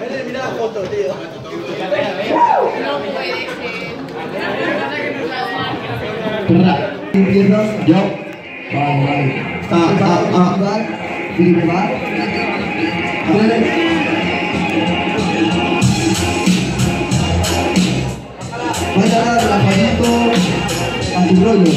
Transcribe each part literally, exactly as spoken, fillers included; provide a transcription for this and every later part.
Mira la foto, tío. No puede ser. ¿Empiezas? Yo. Vale, vale. Ah, ah, ah. Felipe va. Vale. Vaya a dar relajadito a tu rollo.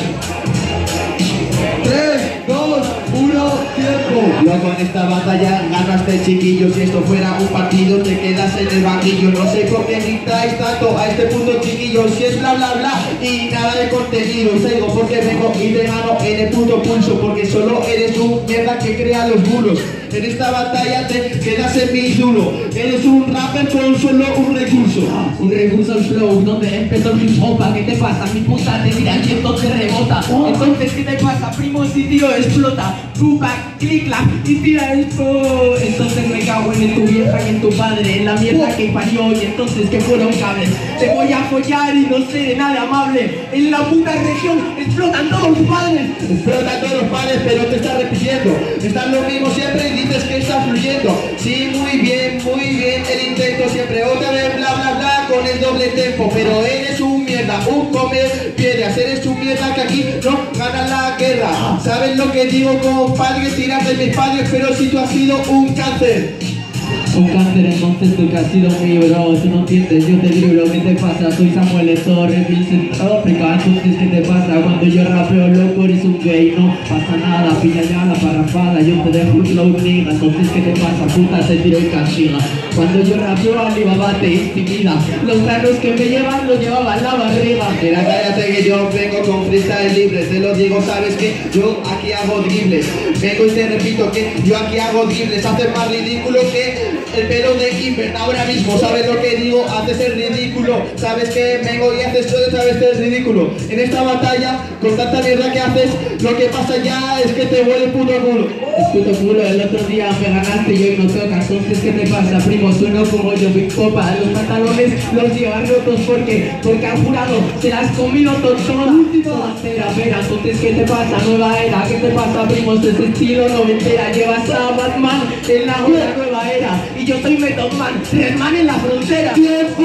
tres, dos, uno, tiempo. Luego en esta batalla ganaste, chiquillo. Si esto fuera un partido te quedas en el banquillo. No sé por qué gritáis tanto a este punto, chiquillo. Si es bla bla bla y nada de contenido. Sigo porque vengo y te gano en el puto pulso. Porque solo eres un mierda que crea los bulos. En esta batalla te quedas en mi duro. Eres un rapper con solo un recurso. Un recurso al flow, donde empezó mi popa. ¿Qué te pasa? Mi puta te mira y entonces rebota. Entonces, ¿qué te pasa, primo? Si tiro explota. Tupac, click, clap y tira esto. Entonces me cago en tu vieja y en tu padre. En la mierda que parió y entonces que fueron cables. Te voy a follar y no seré nada amable. En la puta región explotan todos los padres. Explotan todos los padres, pero te estás repitiendo. Estás lo mismo siempre y dices que estás fluyendo. Sí, muy bien, muy bien el intento. Siempre otra vez bla bla bla con el doble tempo. Pero eres un mierda, un comer piedras. Eres un mierda que aquí no ganas la guerra. ¿Sabes lo que digo, compadre? Tiras de mis padres, pero si tú has sido un cáncer. Un cáncer, entonces tú que has sido mi bro. Tú no entiendes, yo te digo lo que te pasa. Soy Samuel Eto, represent África. Entonces, ¿qué te pasa? Cuando yo rapeo, loco, eres un gay. No pasa nada, pilla ya la parrafada. Yo te dejo un flow, nigga. Entonces, ¿qué te pasa? Puta, te tiro y castiga. Cuando yo rapeo, Alibaba te intimida. Los granos que me llevan, los llevaba en la barriga. Mira, cállate que yo vengo con freestyle libre. Te lo digo, sabes que yo aquí hago dribles. Vengo y te repito que yo aquí hago dribles. Haces más ridículo que el pelo de Kimber. Ahora mismo, ¿sabes lo que digo? Haces el ridículo. Sabes que vengo y haces todo, sabes que es ridículo. En esta batalla, con tanta mierda que haces, lo que pasa ya es que te huele puto culo. Es puto culo, el otro día me ganaste y hoy no toca. Entonces, ¿qué te pasa, primo? Sueno como yo, Big Popa. Los pantalones los llevan rotos porque porque han jurado, se las has comido tontón. Toda vera, entonces, ¿qué te pasa? Nueva era, ¿qué te pasa, primo? Es ese estilo noventera. Llevas a Batman en la otra nueva era. Y yo soy Method Man, Redman en la frontera. ¡Tiempo!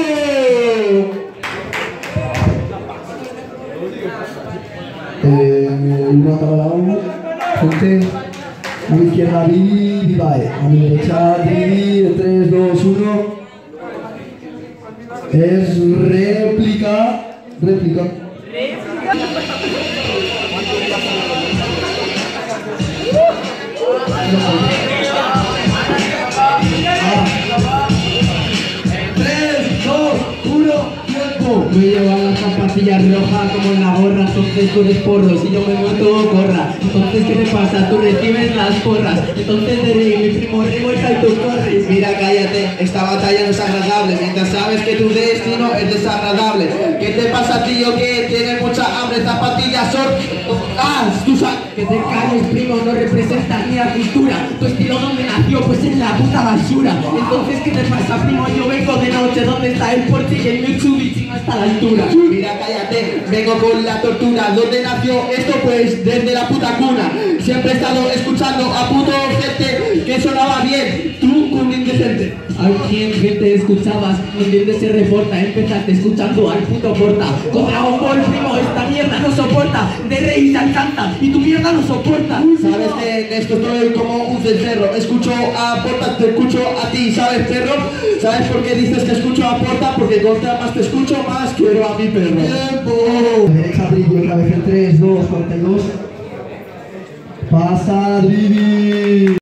Eh, una para la uno. Gente, a mi izquierda Vivi, Vivae. A mi derecha Vivi, tres, dos, uno. Es réplica. Réplica. tres, dos, uno. Me llevan las zapatillas rojas como en la gorra. Entonces tú eres porro, si yo me muerto corra. Entonces, ¿qué te pasa? Tú recibes las porras. Entonces te reí, mi primo revuelta y tú corres. Mira, cállate, esta batalla no es agradable. Mientras sabes que tu destino es desagradable. ¿Qué te pasa, tío? Que tienes mucha hambre. Zapatillas son... ¡Ah! Tú sabes. Que te calles, primo, no representas ni la cultura. Tu estilo donde nació, pues en la puta basura. Entonces, ¿qué te pasa, primo? Yo vengo de noche, ¿dónde está el Porsche y el Mitsubishi? No está a la altura. Mira, cállate, vengo con la tortura. ¿Dónde nació esto? Pues desde la puta cuna. Siempre he estado escuchando a puto gente que sonaba bien. Tú, un indecente. ¿A quién que te escuchabas? ¿Dónde se reporta? Empezaste escuchando al puto Porta. Con Dragon Ball, primo, esta mierda no soporta. De rey se alcanza y tu mierda no soporta. Sabes que en esto estoy como un cencerro. Escucho a Porta, te escucho a ti, ¿sabes, perro? ¿Sabes por qué dices que escucho a Porta? Porque contra más te escucho, más quiero a mi perro. ¡Tiempo! Derecha brillo otra vez en tres, dos, cuarenta y dos. Pasa, Drivi.